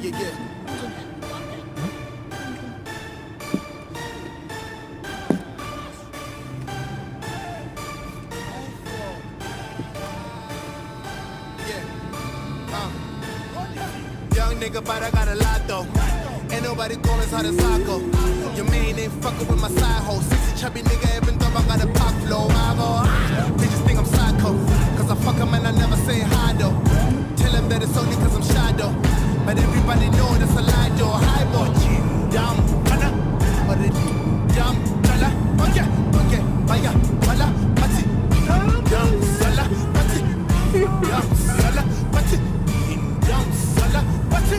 Young nigga, but I got a lot though. Ain't nobody call us how to psycho. Your main ain't fucking with my side hoe. Sexy chubby nigga, even though I got a pop flow. I go, they just think I'm psycho. Cause I fuck 'em and I never say hi though. Tell them that it's only cause I'm shy though. But everybody know that's a lie though. Hi boy, dumb, kana, but it dumb, kala, okay, baya, wala, pati, dumb, sala, pati, dumb, sala, pati, dumb, sala, pati.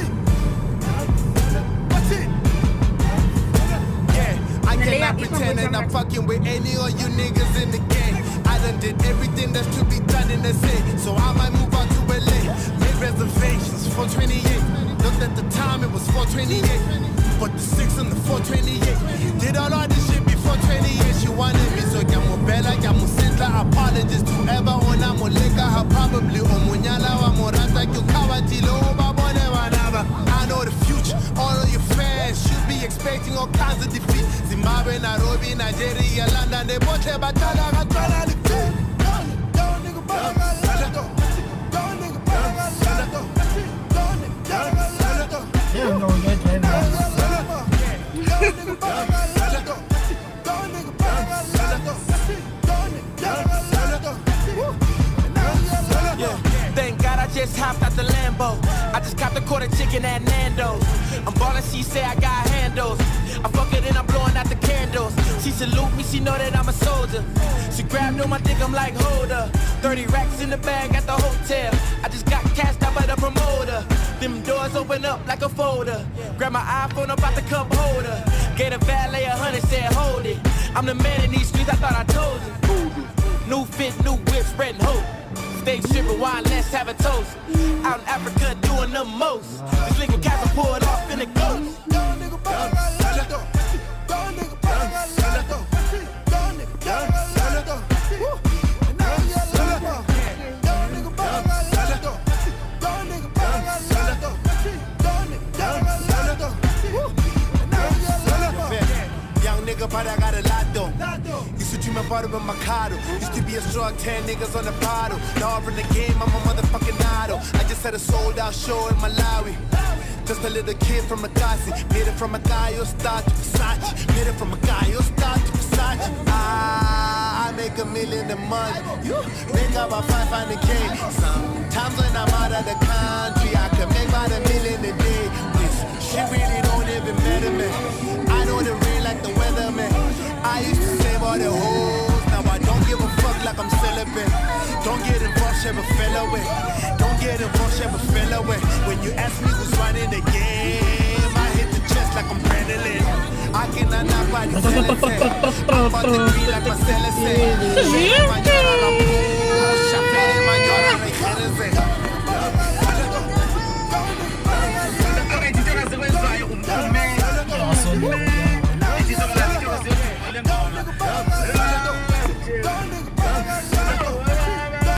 Cannot pretend that I'm fucking with any of you niggas in the game. I done did everything that's to be done in the city, so I might move out to LA. Made reservations for 28. Looked at the time, it was 4:28. Put the 6 on the 4:28. Did all of this shit before 28. She wanted me, so llamo Bella, llamo Senta. Apologies to ever ona moleka. Her probably omunyala wa morata. Kukawatilo babone wanaba. I know the future, all of your fans should be expecting all kinds of defeat. Zimbabwe, Nairobi, Nigeria, London, they both have batala, batala, the team. Thank God I just hopped out the Lambo. I just copped a quarter chicken at Nando's. I'm ballin', she say I got handles. I fuck it and I'm blowing out the candles. She salute me, she know that I'm a soldier. She grabbed on my dick, I'm like, hold her. 30 racks in the bag at the hotel. I just got cashed out by the promoter. Them doors open up like a folder. Grab my iPhone up out the cup holder. Gave a valet 100, said hold it. I'm the man in these streets, I thought I told you. New fit, new whip, spreading hope. Stay stripping, wine, let's have a toast. Out in Africa doing the most. This liquid castle poured off in the ghost. But I got a lot though. Used to dream about it with Mikado. Used to be a strong 10 niggas on the bottle. Now I'm in the game, I'm a motherfucking idol. I just had a sold out show in Malawi. Just a little kid from Makasi. Made it from a guy who started to Versace. Made it from a guy who started to Versace. I make $1 million a month. You make about 500K. Sometimes when I'm out of the country, I can make about $1 million a day. This shit really don't even matter, man. I know the rain like the weather, man. I used to save all the hoes. Now I don't give a fuck like I'm celibate. Don't get involved, share a fella way. Don't get involved, share a fella way. When you ask me who's running the game, I hit the chest like I'm Brennan. I cannot nobody tell it. I'm about to green like my cellar said.